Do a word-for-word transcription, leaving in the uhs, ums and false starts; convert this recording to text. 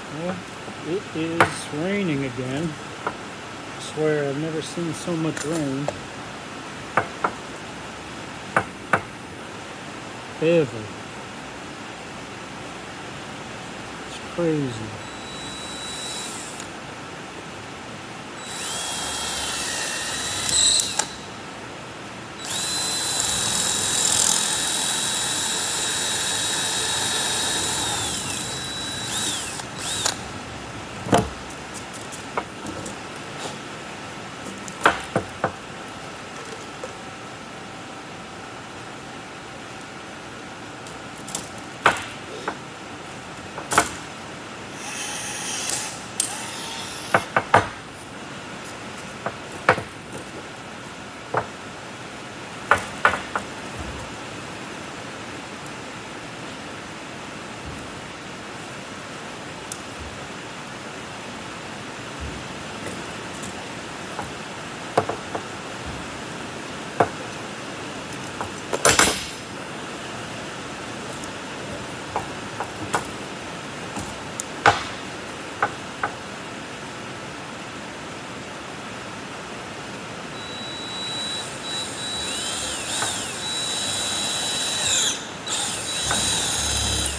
Well, it is raining again. I swear I've never seen so much rain. Ever. It's crazy.